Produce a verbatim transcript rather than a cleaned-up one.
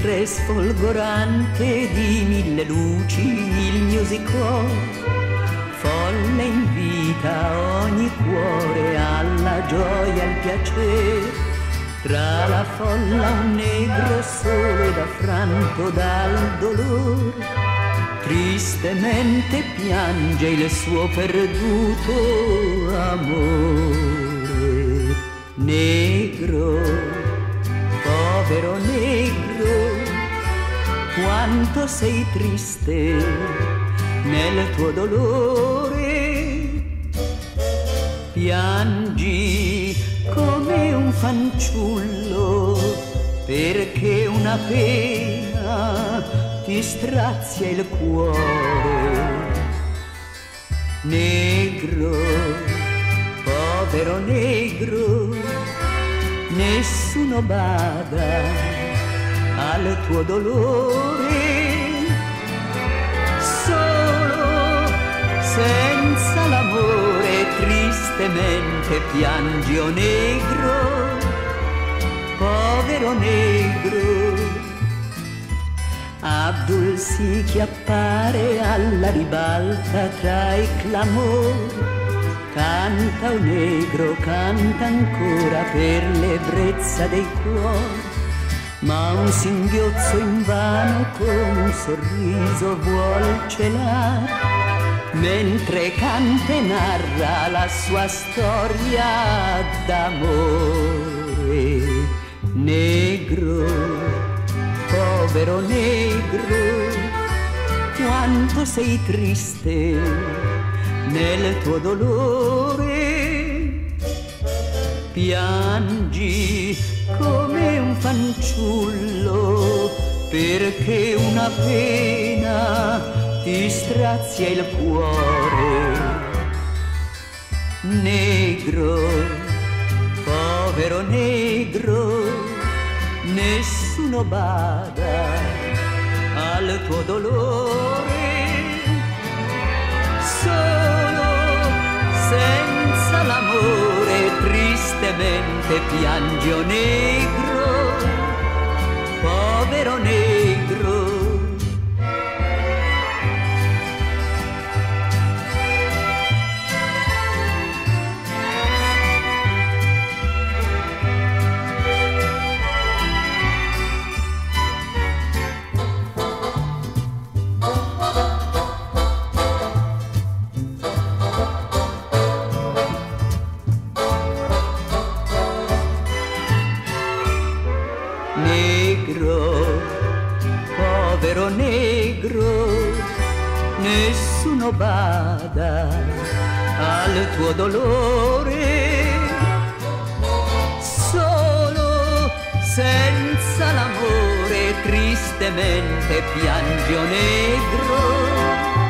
mentre sfolgorante di mille luci il music hall folle invita ogni cuore alla gioia, al piacere. Tra la folla un negro solo ed affranto dal dolore tristemente piange il suo perduto amore. Negro, povero negro, quanto sei triste nel tuo dolore. Piangi come un fanciullo perché una pena ti strazia il cuore. Negro, povero negro, nessuno bada al tuo dolore. Solo senza l'amore tristemente piangi, o negro, povero negro. Abdul si chiappare alla ribalta tra i clamori, canta o negro, canta ancora per l'ebbrezza dei cuori, ma un singhiozzo invano con un sorriso vuol celare, mentre canta e narra la sua storia d'amore. Negro, povero negro, quanto sei triste nel tuo dolore. Piangi come un fanciullo perché una pena ti strazia il cuore. Negro, povero negro, nessuno bada al tuo dolore. Solo senza l'amore tristemente piangi, o negro, povero negro. Negro, povero negro, nessuno bada al tuo dolore. Solo senza l'amore tristemente piangi, o negro,